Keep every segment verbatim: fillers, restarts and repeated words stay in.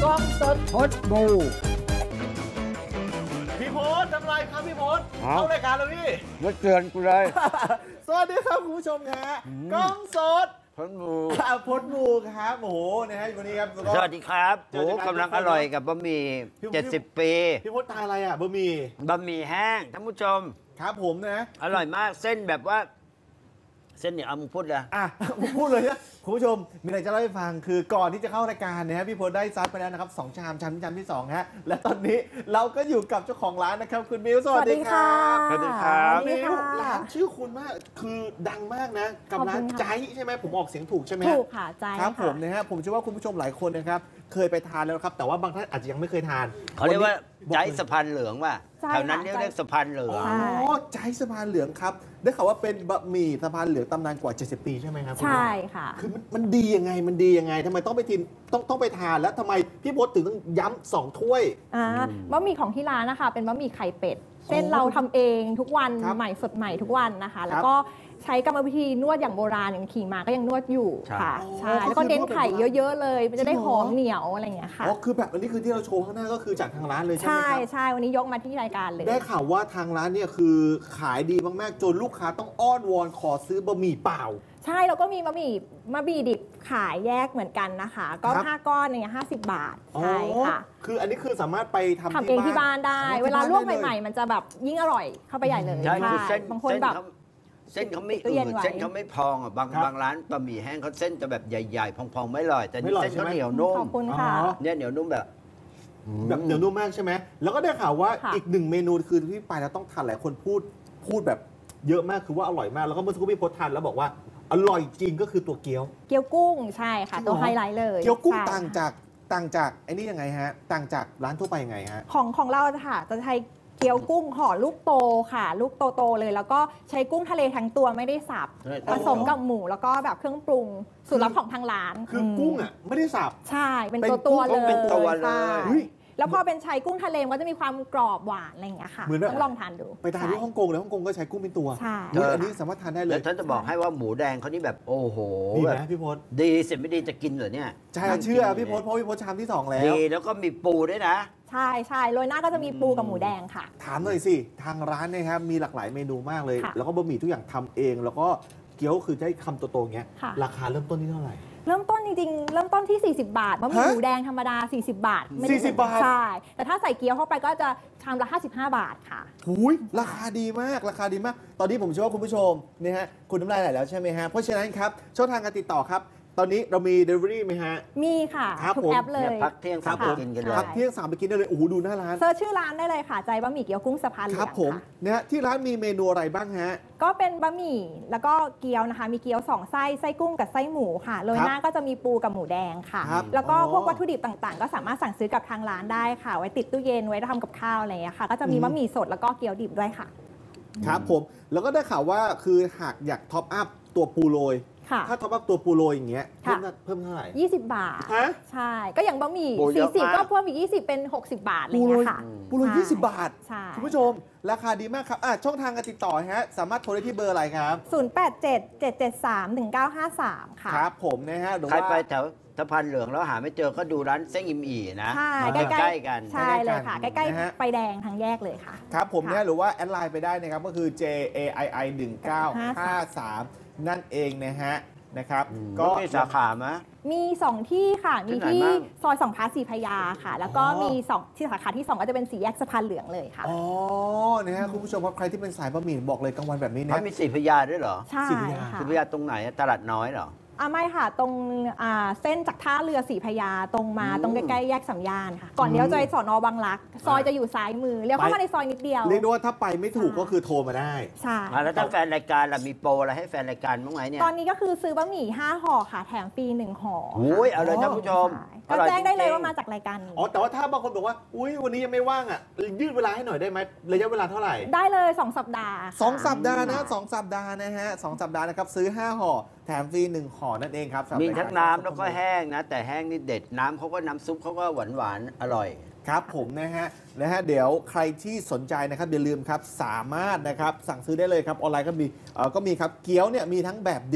กล้องสดพดบูพี่พศทำไรครับพี่พศเข้ารายการแล้วพี่มาเตือนกูเลยสวัสดีครับคุณผู้ชมฮะกล้องสดพดบูพดบูครับโอ้โหนะฮะวันนี้ครับสวัสดีครับโอ้กำลังอร่อยกับบะหมี่เจ็ดสิบปีพี่พศทานอะไรอ่ะบะหมี่บะหมี่แห้งท่านผู้ชมครับผมนะอร่อยมากเส้นแบบว่าเส้นเนี่ยเอามึงพูดเลยอ่ะพูดเลยนะคุณผู้ชมมีอะไรจะเล่าให้ฟังคือก่อนที่จะเข้ารายการนะฮะพี่พศได้ซัดไปแล้วนะครับสองชามชามชามที่สองฮะและตอนนี้เราก็อยู่กับเจ้าของร้านนะครับคุณมิวสวัสดีครับสวัสดีครับมิวร้านชื่อคุณมากคือดังมากนะกับร้านใจใช่ไหมผมออกเสียงถูกใช่ไหมถูกค่ะใจครับผมนะฮะผมเชื่อว่าคุณผู้ชมหลายคนนะครับเคยไปทานแล้วครับแต่ว่าบางท่านอาจจะยังไม่เคยทานเขาเรียกว่าใจสะพานเหลืองว่ะแถวนั้นเรียกสะพานเหลืองอ๋อใจสะพานเหลืองครับได้ข่าวว่าเป็นบะหมี่สะพานเหลืองตำนานกว่าเจ็ดสิบปีใช่ไหมครับใช่ค่ะคือมันมันดียังไงมันดียังไงทำไมต้องไปกินต้องต้องไปทานแล้วทำไมพี่พศถึงต้องย้ำสองถ้วยอ่าบะหมี่ของที่ร้านนะคะเป็นบะหมี่ไข่เป็ดเส้นเราทำเองทุกวันใหม่สดใหม่ทุกวันนะคะแล้วก็ใช้กรรมวิธีนวดอย่างโบราณอย่างขี่มาก็ยังนวดอยู่ค่ะใช่แล้วก็เน้นไข่เยอะๆเลยมันจะได้หอมเหนียวอะไรอย่างเงี้ยค่ะอ๋อคือแบบอันนี้คือที่เราโชว์ข้างหน้าก็คือจากทางร้านเลยใช่ไหมครับใช่ใช่วันนี้ยกมาที่รายการเลยได้ข่าวว่าทางร้านเนี่ยคือขายดีมากๆจนลูกค้าต้องอ้อนวอนขอซื้อบะหมี่เปล่าใช่แล้วก็มีบะหมี่บะหมี่ดิบขายแยกเหมือนกันนะคะก็ห้าก้อนเนี่ยห้าสิบบาทใช่ค่ะคืออันนี้คือสามารถไปทำทำเองที่บ้านได้เวลาลวกใหม่ๆมันจะแบบยิ่งอร่อยเข้าไปใหญ่เลยใช่คือเส้นบางคนแบบเส้นเขาไม่อืดเส้นเขาไม่พองอ่ะบางบางร้านบะหมี่แห้งเขาเส้นจะแบบใหญ่ๆพองๆไม่อร่อยแต่นี่เส้นเขาเหนียวนุ่มขอบคุณค่ะเนี่ยเหนียวนุ่มแบบแบบเหนียวนุ่มมากใช่ไหมแล้วก็ได้ข่าวว่าอีกหนึ่งเมนูคือที่ไปแล้วต้องทานหลายคนพูดพูดแบบเยอะมากคือว่าอร่อยมากแล้วก็เมื่อสักครู่พี่พศทานแล้วบอกว่าอร่อยจริงก็คือตัวเกี๊ยวเกี๊ยวกุ้งใช่ค่ะตัวไฮไลท์เลยเกี๊ยวกุ้งต่างจากต่างจากไอ้นี่ยังไงฮะต่างจากร้านทั่วไปยังไงฮะของของเราค่ะจะใช้เกี๊ยวกุ้งห่อลูกโตค่ะลูกโตๆเลยแล้วก็ใช้กุ้งทะเลทั้งตัวไม่ได้สับผสมกับหมูแล้วก็แบบเครื่องปรุงสูตรลับของทางร้านคือกุ้งอ่ะไม่ได้สับใช่เป็นตัวตัวเลยเป็นตัวเลยแล้วพอเป็นใช้กุ้งทะเลก็จะมีความกรอบหวานอะไรอย่างเงี้ยค่ะต้องลองทานดูไปทานที่ฮ่องกงแล้วฮ่องกงก็ใช้กุ้งเป็นตัวใช่อันนี้สามารถทานได้เลยแล้วท่านจะบอกให้ว่าหมูแดงเขานี่แบบโอ้โหดีนะพี่พศดีเสร็จไม่ดีจะกินเหรอเนี่ยใช่เชื่อพี่พศเพราะพี่พศชามที่สองแล้วดีแล้วก็มีปูด้วยนะใช่ใช่โรยหน้าก็จะมีปูกับหมูแดงค่ะถามหน่อยสิทางร้านนะครับมีหลากหลายเมนูมากเลยแล้วก็บะหมี่ทุกอย่างทำเองแล้วก็เกี๊ยวคือได้คำโตๆเงี้ยราคาเริ่มต้นที่เท่าไหร่เริ่มต้นจริงๆเริ่มต้นที่สี่สิบบาทบะหมี่หมูแดงธรรมดาสี่สิบบาทสี่สิบบาทใช่แต่ถ้าใส่เกี๊ยวเข้าไปก็จะชามละห้าสิบห้าบาทค่ะหูยราคาดีมากราคาดีมากตอนนี้ผมเชื่อว่าคุณผู้ชมนี่ฮะคุณน้ำลายไหลแล้วใช่ไหมฮะเพราะฉะนั้นครับช่องทางการติดต่อครับตอนนี้เรามี delivery ไหมฮะมีค่ะทุกแอปเลยพักเที่ยงสามไปกินกันเลยพักเที่ยงสามไปกินได้เลยโอ้โหดูหน้าร้านเซิร์ชชื่อร้านได้เลยค่ะใจบะหมี่เกี๊ยวกุ้งสะพานเหลืองครับผมเนี่ยที่ร้านมีเมนูอะไรบ้างฮะก็เป็นบะหมี่แล้วก็เกี๊ยวนะคะมีเกี๊ยวสองไส้ไส้กุ้งกับไส้หมูค่ะโรยหน้าก็จะมีปูกับหมูแดงค่ะแล้วก็พวกวัตถุดิบต่างๆก็สามารถสั่งซื้อกับทางร้านได้ค่ะไว้ติดตู้เย็นไว้ทำกับข้าวอะไรอย่างเงี้ยค่ะก็จะมีบะหมี่สดแล้วก็เกี๊ยวดิบด้วยค่ะครับผมแล้วก็ได้ข่าวว่าคือหากอยากท็อปอัพตัวปูโรยถ้าท็อปอัพตัวปูโรยอย่างเงี้ยเพิ่มเพิ่มเท่าไหร่ยี่สิบบาทใช่ก็อย่างบะหมี่สี่สิบก็เพิ่มอีกยี่สิบเป็นหกสิบบาทอะไรอย่างเงี้ยค่ะปูโรยยี่สิบบาทใช่คุณผู้ชมราคาดีมากครับช่องทางการติดต่อฮะสามารถโทรได้ที่เบอร์อะไรครับศูนย์ แปด เจ็ด เจ็ด เจ็ด สาม หนึ่ง เก้า ห้า สามค่ะครับผมนะฮะใครไปแถวสะพานเหลืองแล้วหาไม่เจอก็ดูร้านเส้งอิมอี่นะใช่ใกล้ๆกันใช่เลยค่ะใกล้ๆไฟแดงทางแยกเลยค่ะครับผมเนี่ยหรือว่าแอดไลน์ไปได้นะครับก็คือ เจ เอ ไอ ไอ หนึ่ง เก้า ห้า สามนั่นเองนะฮะนะครับก็มีสาขาไหมมีสองที่ค่ะมีที่ซอยสองพระศรีพญาค่ะแล้วก็มีสองที่สาขาที่สองก็จะเป็นสี่แยกสะพานเหลืองเลยค่ะอ๋อนะฮะคุณผู้ชมครับใครที่เป็นสายบะหมี่บอกเลยกลางวันแบบนี้นะมีสี่พญาด้วยเหรอใช่สี่พญาตรงไหนตลาดน้อยเหรออ่าไม่ค่ะตรงอ่าเส้นจากท่าเรือศรีพญาตรงมาตรงใกล้ๆแยกสัมยานค่ะก่อนเลี้ยวจะไปสอนอบางรักซอยจะอยู่ซ้ายมือเลี้ยวเข้ามาในซอยนิดเดียวเรียกว่าถ้าไปไม่ถูกก็คือโทรมาได้ใช่แล้วถ้าแฟนรายการเรามีโปรอะไรให้แฟนรายการบ้างไหมเนี่ยตอนนี้ก็คือซื้อบะหมี่ห้าห่อค่ะแถมฟรีหนึ่งห่อโอ้ยเอาเลยท่านผู้ชมก็แจ้งได้เลยว่ามาจากรายการอ๋อแต่ว่าถ้าบางคนบอกว่าอุ้ยวันนี้ยังไม่ว่างอ่ะยืดเวลาให้หน่อยได้ไหมระยะเวลาเท่าไหร่ได้เลยสองสัปดาห์สองสัปดาห์นะสองสัปดาห์นะฮะสองสัปดาห์นะครับซื้อห้าห่อแถมฟรีหนึ่งห่อนั่นเองครับมีทั้งน้ำแล้วก็แห้งนะแต่แห้งนี่เด็ดน้ำเขาก็น้ำซุปเขาก็หวานหวานอร่อยครับผมนะฮะนะฮะเดี๋ยวใครที่สนใจนะครับอย่าลืมครับสามารถนะครับสั่งซื้อได้เลยครับออนไลน์ก็มีเอ่อก็มีครับเกี๊ยวเนี่ยมีทั้งแบบดิบ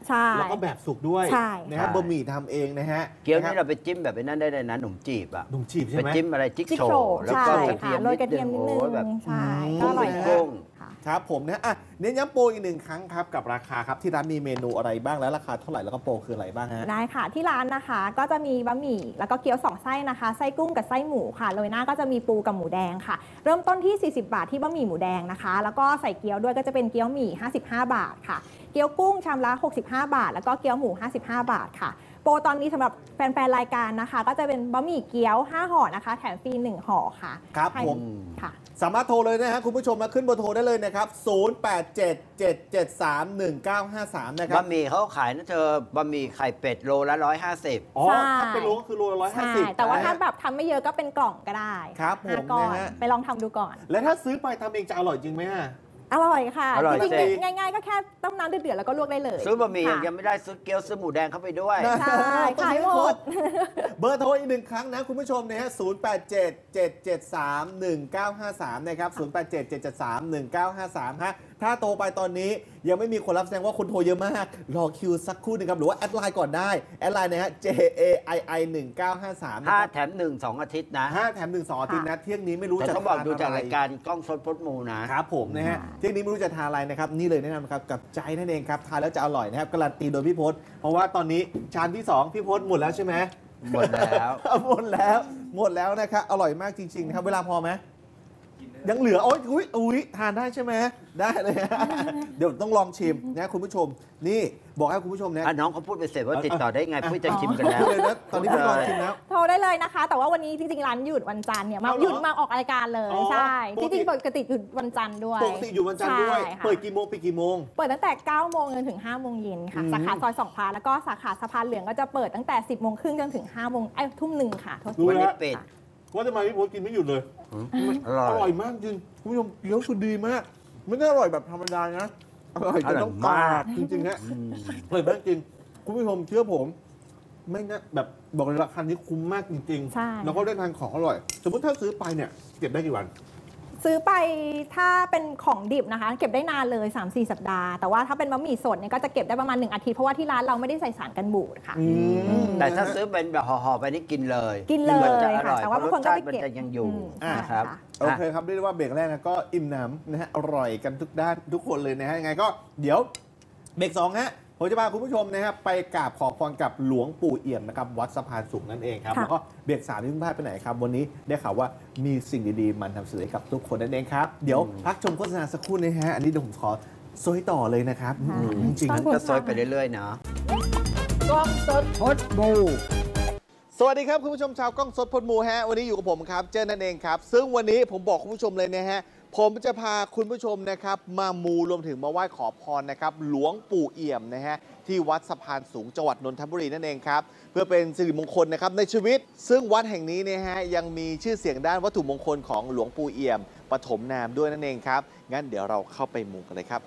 ใช่แล้วก็แบบสุกด้วยใช่นะฮะบะหมี่ทำเองนะฮะเกี๊ยวนี่เราไปจิ้มแบบไอ้นั่นได้เลยนะขนมจีบอ่ะขนมจีบใช่ไปไหมจิ้มอะไรจิ๊กจิ๊กโชโชว์ว์แล้วก็ใช่กระเทีค่ะยมโรยกระเทียมนิดนึงโอ้แบบใช่อืมก็อร่อยกุ้นะงค่ะครับผมนะอ่ะเน้นย้ำโปรอีกหนึ่งครั้งครับกับราคาครับที่ร้านมีเมนูอะไรบ้างและราคาเท่าไหร่แล้วก็โปรคืออะไรบ้างฮะได้ค่ะที่ร้านนะคะก็จะมีบะหมี่แล้วก็เกี๊ยวสองไส้นะคะไส้กุ้งกับไส้หมูค่ะโรยหน้าก็จะมีปูกับหมูแดงค่ะ เริ่มต้นที่ สี่สิบบาทที่บะหมี่หมูแดงนะคะ แล้วก็ใส่เกี๊ยวด้วยก็จะเป็นเกี๊ยวหมี่ห้าสิบห้าบาทค่ะเกี๊ยวกุ้งชามละหกสิบห้าบาทแล้วก็เกี๊ยวหมูห้าสิบห้าบาทค่ะโปรตอนนี้สำหรับแฟนๆรายการนะคะ ก็จะเป็นบะหมี่เกี๊ยวห้าห่อนะคะแถมฟรีหนึ่งห่อค่ะครับให้ผมค่ะสามารถโทรเลยนะฮะคุณผู้ชมมาขึ้นเบอร์โทรได้เลยนะครับ ศูนย์ แปด เจ็ด เจ็ด เจ็ด สาม หนึ่ง เก้า ห้า สาม นะครับะบหมี่เขาขายนะเธอบะหมี่ไข่เป็ดโลละร้อยห้าสิบอ๋อใช่ถ้าเป็นโลก็คือโลละร้อยห้าใช่สิบแต่ว่าถ้าแบบทำไม่เยอะก็เป็นกล่องก็ได้ครับผมห้าก้อนนะฮะไปลองทำดูก่อนและถ้าซื้อไปทำเองจะอร่อยจริงไหมฮะอร่อยค่ะอร่อยจริงจริงๆง่าย ๆ ก็แค่ต้มน้ำเดือดๆแล้วก็ลวกได้เลยซื้อบะหมี่อย่างค่ะเดียวไม่ได้ซื้อเกี๊ยวซื้อหมูแดงเข้าไปด้วยนะใช่ขายหมดเบอร์โทรอีกหนึ่งครั้งนะคุณผู้ชมนะฮะ ศูนย์ แปด เจ็ด เจ็ด เจ็ด สาม หนึ่ง เก้า ห้า สาม นะครับ ศูนย์ แปด เจ็ด เจ็ด เจ็ด สาม หนึ่ง เก้า ห้า สาม ฮะ ถ้าโทรไปตอนนี้ยังไม่มีคนรับแสดงว่าคนโทรเยอะมาก รอคิวสักครู่หนึงครับ หรือว่าแอดไลน์ก่อนได้ แอดไลน์นะฮะ J A I I หนึ่ง เก้า ห้า สาม นะห้าครับแถมหนึ่งสองอาทิตย์นะห้าแถมหนึ่งสองอาทิตย์นะ เที่ยงนี้ไม่รู้แต่จะเขาบอกทานดูจากอะไรรายการกล้องสดพดมูนะครับผมนะฮะค่ะเที่ยงนี้ไม่รู้จะทานอะไรนะครับ นี่เลยแนะนำนะครับกับใจนั่นเองครับ ทานแล้วจะอร่อยนะครับการันตีโดยพี่พศเพราะว่าตอนนี้ชามที่สองพี่พศหมดแล้วใช่ไหมหมดแล้วหมดแล้วหมดแล้วนะครับอร่อยมากจริงๆนะครับเวลาพอไหมยังเหลือโอ๊ยอุ้ยอุ้ยทานได้ใช่ไหมได้เลย เดี๋ยวต้องลองชิมนะคุณผู้ชม นี่บอกให้คุณผู้ชมนะอ่ะน้องเขาพูดไปเสร็จว่าติดต่อได้ไงอ่ะพูดจะชิมกันแล้วพูดเลยนะตอนนี้พี่ลองชิมแล้วโทรได้เลยนะคะ แต่ว่าวันนี้จริงๆร้านหยุดวันจันทร์เนี่ยมาเอาเหรอหยุดมาออกรายการเลยอ๋อใช่ปจกติริงๆปกติหยุดวันจันทร์ด้วยปกติอยู่วันจันทร์ด้วยใช่ค่ะเปิดกี่โมงปิดกี่โมงเปิดตั้งแต่เก้าโมงจนถึงห้าโมงเย็นค่ะอืมสาขาซอยสองพระแล้วก็สาขาสะพานเหลืองก็จะเปิดตั้งแต่สิบโมงครึ่งจนถึงห้าโมงไอ้ยทุ่มหนึ่งค่ะโทษทีรู้วันแล้นี้วเป็ดว่าทำไมพี่พศกินไม่หยุดเลยอร่อยอร่อยมากจริงคุณผู้ชมเกี๊ยวคือดีมากไม่ได้อร่อยแบบธรรมดานะอร่อยจนต้องกราบจริงๆฮะอร่อยมากจริงคุณผู้ชมเชื่อผม ไม่นะแบบบอกเลยราคานี้คุ้มมากจริงใช่ๆแล้วก็ได้ทานของอร่อย สมมติถ้าซื้อไปเนี่ยเก็บได้กี่วันซื้อไปถ้าเป็นของดิบนะคะ เก็บได้นานเลย สามถึงสี่ สัปดาห์ แต่ว่าถ้าเป็นบะหมี่สดเนี่ยก็จะเก็บได้ประมาณหนึ่งอาทิตย์เพราะว่าที่ร้านเราไม่ได้ใส่สารกันบูดค่ะอืมแต่ถ้าซื้อเป็นแบบห่อๆไปนี่กินเลยกินเลยมันจะอร่อยค่ะแต่ว่าเพราะบางรคสนก็ชาติมันไปเก็บจะยังอยู่อืมนะครับค่ะโอเคครับเรียกได้ว่าเบรกแรกนะก็อิ่มหน้ำนะฮะอร่อยกันทุกด้านทุกคนเลยนะฮะยังไงก็เดี๋ยวเบรกสองฮะผมจะพาคุณผู้ชมนะครับไปกราบขอพรกับหลวงปู่เอี่ยมนะครับวัดสะพานสูงนั่นเองครับค่ะแล้วก็เบรกสามที่ไม่พลาดไปไหนครับวันนี้ได้ข่าวว่ามีสิ่งดีๆมันนำเสนอให้กับทุกคนนั่นเองครับเดี๋ยวพักชมโฆษณาสักครู่นะฮะอันนี้เดี๋ยวผมขอซอยต่อเลยนะครับค่ะอืมจริงๆต้นะองก็ซอยไปเรื่อยๆเนาะกล้องสดพดมูสวัสดีครับคุณผู้ชมชาวกล้องสดพดมูฮะวันนี้อยู่กับผมครับเจนนั่นเองครับซึ่งวันนี้ผมบอกคุณผู้ชมเลยนะฮะผมจะพาคุณผู้ชมนะครับมามูรวมถึงมาไหว้ขอพรนะครับหลวงปู่เอี่ยมนะฮะที่วัดสะพานสูงจังหวัดนนทบุรีนั่นเองครับเพื่อเป็นสิริมงคลนะครับในชีวิต ซึ่งวัดแห่งนี้นะฮะยังมีชื่อเสียงด้านวัตถุมงคลของหลวงปู่เอี่ยมปฐมนามด้วยนั่นเองครับงั้นเดี๋ยวเราเข้าไปมูกันเลยครับ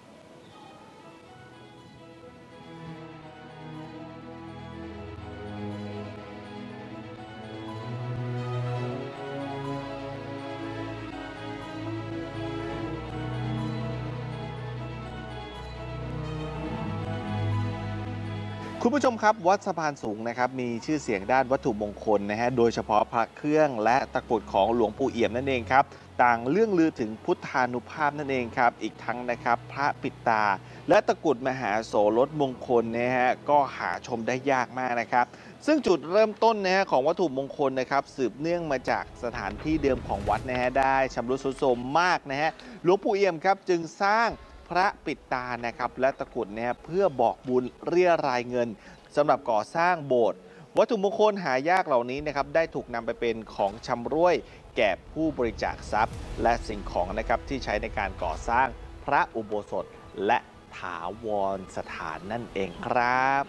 คุณผู้ชมครับวัดสะพานสูงนะครับมีชื่อเสียงด้านวัตถุมงคลนะฮะโดยเฉพาะพระเครื่องและตะกรุดของหลวงปู่เอี่ยมนั่นเองครับต่างเรื่องลือถึงพุทธานุภาพนั่นเองครับอีกทั้งนะครับพระปิดตา และตะกรุดมหาโสรสมงคลนะฮะก็หาชมได้ยากมากนะครับซึ่งจุดเริ่มต้นนะฮะของวัตถุมงคลนะครับสืบเนื่องมาจากสถานที่เดิมของวัดนะฮะได้ชำรุดทรุดโทรมมากนะฮะหลวงปู่เอี่ยมครับจึงสร้างพระปิดตานะครับและตะกรุดนะฮะเพื่อบอกบุญเรียรายเงินสำหรับก่อสร้างโบสถ์วัตถุมงคลหายากเหล่านี้นะครับได้ถูกนำไปเป็นของชำร่วยแก่ผู้บริจาคทรัพย์ และสิ่งของนะครับที่ใช้ในการก่อสร้างพระอุโบสถและถาวรสถานนั่นเองครับ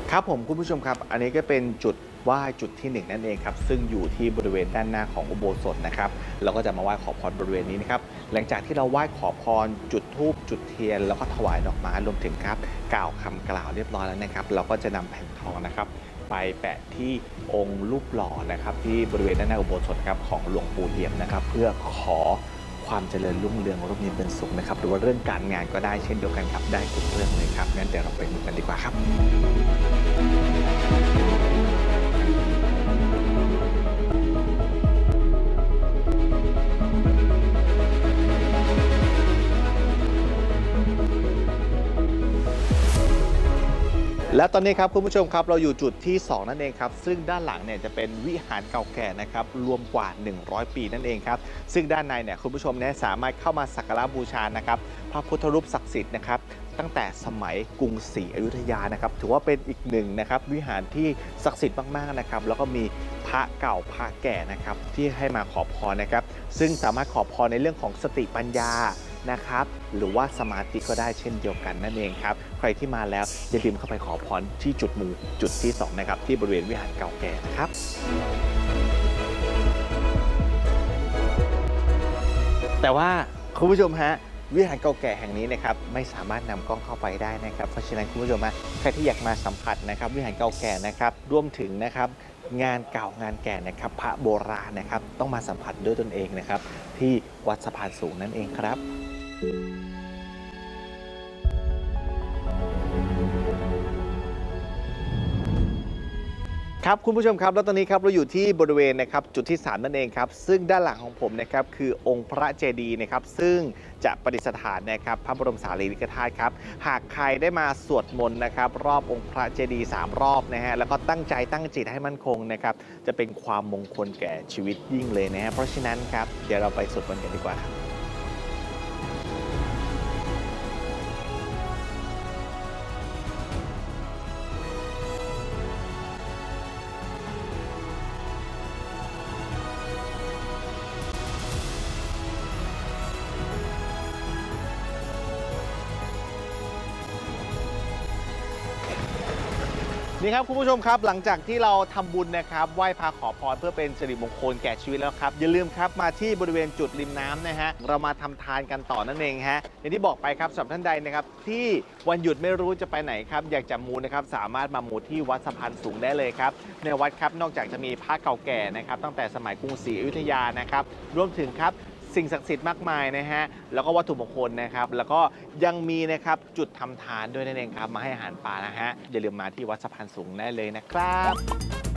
ครับผมคุณผู้ชมครับอันนี้ก็เป็นจุดไหว้จุดที่หนึ่งนั่นเองครับซึ่งอยู่ที่บริเวณด้านหน้าของอุโบสถนะครับเราก็จะมาไหว้ขอพรบริเวณนี้นะครับหลังจากที่เราไหว้ขอพรจุดธูปจุดเทียนแล้วก็ถวายดอกไม้รวมถึงครับกล่าวคำกล่าวเรียบร้อยแล้วนะครับเราก็จะนำแผ่นทองนะครับไปแปะที่องค์รูปหล่อนะครับที่บริเวณด้านหน้าอุโบสถครับของหลวงปู่เอี่ยมนะครับเพื่อขอความเจริญรุ่งเรืองร่มเย็นเป็นสุขนะครับหรือว่าเรื่องการงานก็ได้เช่นเดียวกันครับได้ทุกเรื่องเลยครับงั้นเดี๋ยวเราไปดูกันดีกว่าครับและตอนนี้ครับคุณผู้ชมครับเราอยู่จุดที่สองนั่นเองครับซึ่งด้านหลังเนี่ยจะเป็นวิหารเก่าแก่นะครับรวมกว่าหนึ่งร้อยปีนั่นเองครับซึ่งด้านในเนี่ยคุณผู้ชมเนี่ยสามารถเข้ามาสักการะบูชานะครับพระพุทธรูปศักดิ์สิทธิ์นะครับตั้งแต่สมัยกรุงศรีอยุธยานะครับถือว่าเป็นอีกหนึ่งนะครับวิหารที่ศักดิ์สิทธิ์มากๆนะครับแล้วก็มีพระเก่าพระแก่นะครับที่ให้มาขอพรนะครับซึ่งสามารถขอพรในเรื่องของสติปัญญานะครับหรือว่าสมาธิก็ได้เช่นเดียวกันนั่นเองครับใครที่มาแล้วอย่าลืมเข้าไปขอพรที่จุดมูจุดที่สองนะครับที่บริเวณวิหารเก่าแก่นะครับแต่ว่าคุณผู้ชมฮะวิหารเก่าแก่แห่งนี้นะครับไม่สามารถนำกล้องเข้าไปได้นะครับเพราะฉะนั้นคุณผู้ชมฮะใครที่อยากมาสัมผัสนะครับวิหารเก่าแก่นะครับรวมถึงนะครับงานเก่างานแก่นะครับพระโบราณนะครับต้องมาสัมผัสด้วยตนเองนะครับที่วัดสะพานสูงนั่นเองครับครับคุณผู้ชมครับแล้วตอนนี้ครับเราอยู่ที่บริเวณนะครับจุดที่สามนั่นเองครับซึ่งด้านหลังของผมนะครับคือองค์พระเจดีย์นะครับซึ่งจะประดิษฐานนะครับพระบรมสารีริกธาตุครับหากใครได้มาสวดมนต์นะครับรอบองค์พระเจดีย์สามรอบนะฮะแล้วก็ตั้งใจตั้งจิตให้มั่นคงนะครับจะเป็นความมงคลแก่ชีวิตยิ่งเลยนะฮะเพราะฉะนั้นครับเดี๋ยวเราไปสวดมนต์กันดีกว่าครับนี่ครับคุณผู้ชมครับหลังจากที่เราทำบุญนะครับไหว้พระขอพรเพื่อเป็นสิริมงคลแก่ชีวิตแล้วครับอย่าลืมครับมาที่บริเวณจุดริมน้ำนะฮะเรามาทำทานกันต่อนั่นเองฮะอย่างที่บอกไปครับสำหรับท่านใดนะครับที่วันหยุดไม่รู้จะไปไหนครับอยากจะมูนะครับสามารถมามูที่วัดสะพานสูงได้เลยครับในวัดครับนอกจากจะมีพระเก่าแก่นะครับตั้งแต่สมัยกรุงศรีอยุธยานะครับรวมถึงครับสิ่งศักดิ์สิทธิ์มากมายนะฮะแล้วก็วัตถุมงคลนะครับแล้วก็ยังมีนะครับจุดทำทานด้วยนั่นเองครับมาให้อาหารปลานะฮะอย่าลืมมาที่วัดสะพานสูงได้เลยนะครับ